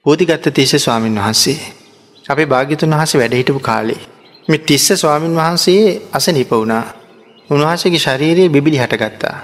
පෝතිගත්ත තිස්ස ස්වාමීන් වහන්සේ. අපේ භාග්‍යතුන් වහන්සේ වැඩ හිටපු කාලේ මේ තිස්ස ස්වාමීන් වහන්සේ අසනීප වුණා. උන්වහන්සේගේ ශරීරයේ බිබිලි හටගත්තා.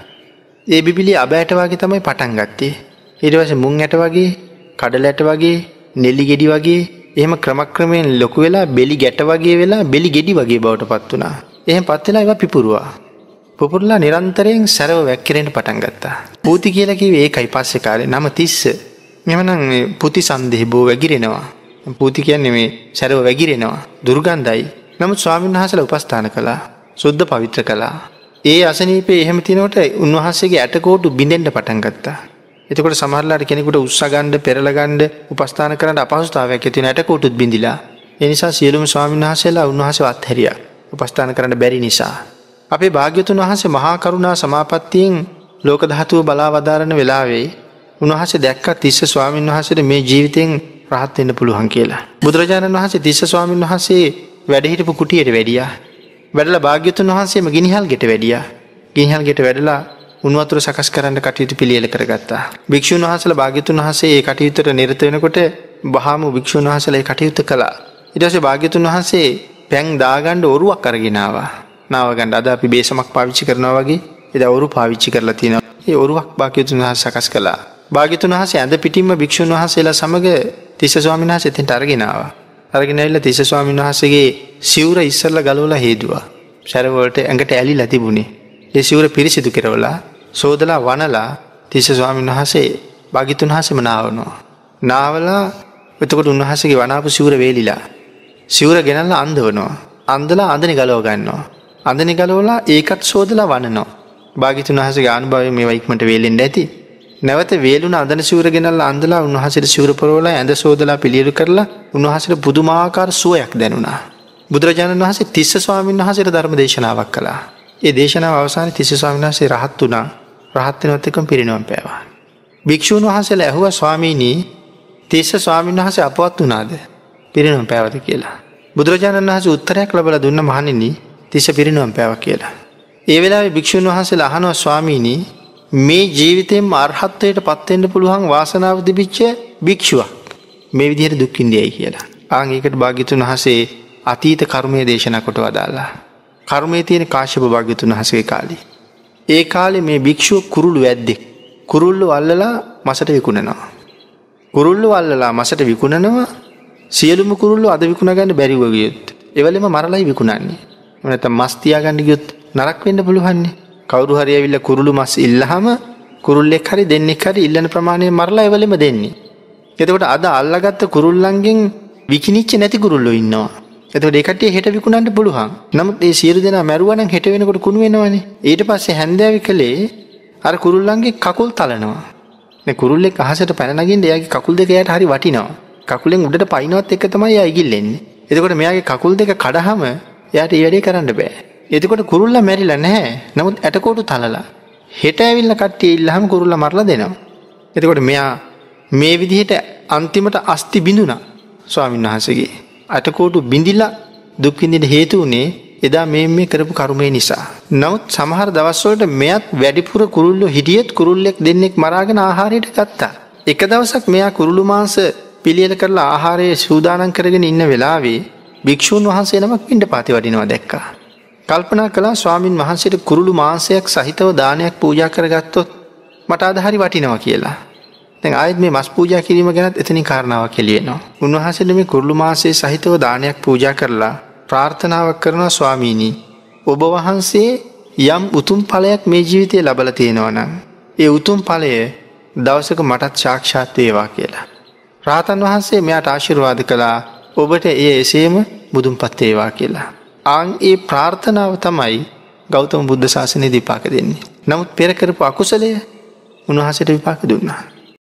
ඒ බිබිලි අබ ඇට වගේ තමයි පටන් ගත්තේ. ඊට පස්සේ මුං ඇට වගේ, කඩල ඇට වගේ, නෙලි ගෙඩි වගේ එහෙම ක්‍රමක්‍රමයෙන් ලොකු වෙලා බෙලි ගැට වගේ වෙලා බෙලි ගෙඩි වගේ බවට පත් වුණා. එහෙම පත් වෙලා ඒවා පිපුරුවා. පුපුරලා නිරන්තරයෙන් සැරව වැක්කිරෙන්න පටන් ගත්තා. පූති කියලා කිව්වේ ඒකයි පස්සේ කාලේ නම තිස්ස. එහෙමනම් මේ පුති සන්දේහබෝ වැగిරෙනවා. පූති කියන්නේ මේ සැරව වැగిරෙනවා. දුර්ගන්ධයි. නමුත් ස්වාමීන් වහන්සේලා උපස්ථාන කළා. සුද්ධ පවිත්‍ර කළා. ඒ අසනීපේ එහෙම තිනකොට උන්වහන්සේගේ ඇටකොටු බිඳෙන්න පටන් ගත්තා. එතකොට සමහරලාට කෙනෙකුට උස්සා ගන්න, පෙරලා ගන්න, උපස්ථාන කරන්න අපහසුතාවයක් ඇති වෙන ඇටකොටුත් බිඳිලා. ඒ නිසා සියලුම ස්වාමීන් වහන්සේලා උන්වහන්සේව අත්හැරියා. උපස්ථාන කරන්න බැරි නිසා. අපේ භාග්‍යතුන් වහන්සේ මහා කරුණා සමාපත්තියෙන් ලෝක ධාතුව බලා වදාරන වෙලාවේ උන්වහන්සේ දැක්කා තිස්ස ස්වාමීන් වහන්සේට මේ ජීවිතෙන් රහත් වෙන්න පුළුවන් කියලා. බුදුරජාණන් වහන්සේ තිස්ස ස්වාමීන් වහන්සේ වැඩ හිටපු කුටියට වැඩියා. වැඩලා භාග්‍යතුන් වහන්සේම ගිනිහල් ගෙට වැඩියා. ගිනිහල් ගෙට වැඩලා උණු වතුර සකස් කරන්න කටයුතු පිළියෙල කරගත්තා. භික්ෂුන් වහන්සේලා භාග්‍යතුන් වහන්සේ ඒ කටයුත්තට නිරත වෙනකොට වහාම භික්ෂුන් වහන්සේලා ඒ කටයුත්ත කළා. ඊට පස්සේ භාග්‍යතුන් වහන්සේ පැන් දාගන්න ඔරුවක් අරගෙන ආවා. නාව ගන්න අද අපි බේසමක් පාවිච්චි කරනවා වගේ එදා ඔරු පාවිච්චි කරලා තියෙනවා. ඒ ඔරුවක් භාග්‍යතුන් වහන්සේ සකස් කළා. භාග්‍යතුන් වහන්සේ ඇඳ පිටින්ම භික්ෂුන් වහන්සේලා සමග තිස්ස ස්වාමීන් වහන්සේ එතෙන්ට අරගෙන ආවා. අරගෙන ඇවිල්ලා තිස්ස ස්වාමීන් වහන්සේගේ සිවුර ඉස්සරලා ගලවලා හේදුවා. ශරීර වලට ඇඟට ඇලිලා තිබුණේ. ඒ සිවුර පිරිසිදු කරවලා සෝදලා වනලා තිස්ස ස්වාමීන් වහන්සේ භාග්‍යතුන් වහන්සේම නාවනවා. නාවලා එතකොට උන්වහන්සේගේ වනාපු සිවුර වේලිලා. සිවුර ගෙනල්ලා අඳවනවා. අඳලා අඳනේ ගලව ගන්නවා. අඳනේ ගලවලා ඒකත් සෝදලා වනනවා. භාග්‍යතුන් වහන්සේගේ අනුභවයෙන් මේවා ඉක්මනට වේලෙන්න ඇති. නැවත වේලුණ අඳන සිවුර ගෙනල්ලා අඳලා උන්වහන්සේට සිවුර පොරවලා ඇඳ සෝදලා පිළියෙල කරලා උන්වහන්සේට පුදුමාකාර සුවයක් දැනුණා. බුදුරජාණන් වහන්සේ තිස්ස ස්වාමීන් වහන්සේට ධර්ම දේශනාවක් කළා. ඒ දේශනාව අවසානයේ තිස්ස ස්වාමීන් වහන්සේ රහත් වුණා. රහත් වෙනවත් එක්කම පිරිනවම් පෑවා. භික්ෂුන් වහන්සේලා ඇහුවා ස්වාමීනි තිස්ස ස්වාමීන් වහන්සේ අපවත් වුණාද? පිරිනවම් පෑවද කියලා. බුදුරජාණන් වහන්සේ උත්තරයක් ලැබලා දුන්න මහණෙනි තිස්ස පිරිනවම් පෑවා කියලා. ඒ වෙලාවේ භික්ෂුන් වහන්සේලා අහනවා ස්වාමීනි මේ ජීවිතේම අරහත්ත්වයට පත් වෙන්න පුළුවන් වාසනාව තිබිච්ච භික්ෂුවක් මේ විදිහට දුක් විඳියයි කියලා. ආන් ඒකට භාග්‍යතුන් වහන්සේ අතීත කර්මයේ දේශනා කොට වදාලා. කර්මයේ තියෙන කාශ්‍යප භාග්‍යතුන් වහන්සේගේ කාලේ. ඒ කාලේ මේ භික්ෂුව කුරුළු වැද්දෙක්. කුරුල්ල අල්ලලා මසට විකුණනවා. කුරුල්ල අල්ලලා මසට විකුණනවා. සියලුම කුරුල්ල අද විකුණ ගන්න බැරිව ගියොත් ඒවලෙම මරලයි විකුණන්නේ. නැත්නම් මස් තියාගන්න ගියොත් නරක වෙන්න පුළුවන්නේ. කවුරු හරි ඇවිල්ලා කුරුළු මස් ඉල්ලහම කුරුල්ලෙක් හරි දෙන්නෙක් හරි ඉල්ලන ප්‍රමාණය මරලා ඒවලෙම දෙන්නේ. එතකොට අද අල්ලගත්ත කුරුල්ලන්ගෙන් විකිනිච්ච නැති කුරුල්ලෝ ඉන්නවා. එතකොට ඒ කට්ටිය හෙට විකුණන්න පුළුවන්. නමුත් මේ සියලු දෙනා මැරුවා නම් හෙට වෙනකොට කුණු වෙනවනේ. ඊට පස්සේ හැන්දෑවේ කලේ අර කුරුල්ලන්ගේ කකුල් තලනවා. මේ කුරුල්ලෙක් අහසට පැන නගින්න එයාගේ කකුල් දෙක එයාට හරි වටිනවා. කකුලෙන් උඩට පයින්නවත් එක තමයි එයා ඉගිල්ලෙන්නේ. එතකොට මෙයාගේ කකුල් දෙක කඩහම එයාට ඒ වැඩේ කරන්න බෑ. එතකොට කුරුල්ලා මැරිලා නැහැ. නමුත් ඇටකොටු තලලා. හෙට ඇවිල්ලා කට්ටිය ඉල්ලහම කුරුල්ලා මරලා දෙනවා. එතකොට මෙයා මේ විදිහට අන්තිමට අස්ති බිඳුණා ස්වාමීන් වහන්සේගේ. ඇටකොටු බිඳිලා දුක් විඳින්න හේතු උනේ එදා මේ කරපු කර්මය නිසා. නමුත් සමහර දවස්වලට මෙයත් වැඩිපුර කුරුල්ලෝ හිටියෙත් කුරුල්ලෙක් දෙන්නෙක් මරාගෙන ආහාරයට ගත්තා. එක දවසක් මෙයා කුරුළු මාංශ පිළියෙල කරලා ආහාරයේ සූදානම් කරගෙන ඉන්න වෙලාවේ භික්ෂුන් වහන්සේ නමක් පිණ්ඩපාතේ වඩිනවා දැක්කා. කල්පනා කළා ස්වාමින් වහන්සේට කුරුළු මාංශයක් සහිතව දානයක් පූජා කරගත්තොත් මට අද හරි වටිනවා කියලා. දැන් ආයෙත් මේ මස් පූජා කිරීම ගැනත් එතනින් කාරණාවක් එළියෙනවා. උන්වහන්සේට මේ කුරුළු මාංශයේ සහිතව දානයක් පූජා කරලා ප්‍රාර්ථනාවක් කරනවා ස්වාමීනි ඔබ වහන්සේ යම් උතුම් ඵලයක් මේ ජීවිතේ ලබලා තියෙනවා නම් ඒ උතුම් ඵලය දවසක මටත් සාක්ෂාත් වේවා කියලා. රාතන් වහන්සේ මෙයාට ආශිර්වාද කළා ඔබට ඒ එසේම බුදුන්පත් වේවා කියලා. ආන් ඒ ප්‍රාර්ථනාව තමයි ගෞතම බුද්ධ ශාසනයේ විපාක දෙන්නේ. නමුත් පෙර කරපු අකුසලය උන්වහන්සේට විපාක දුන්නා.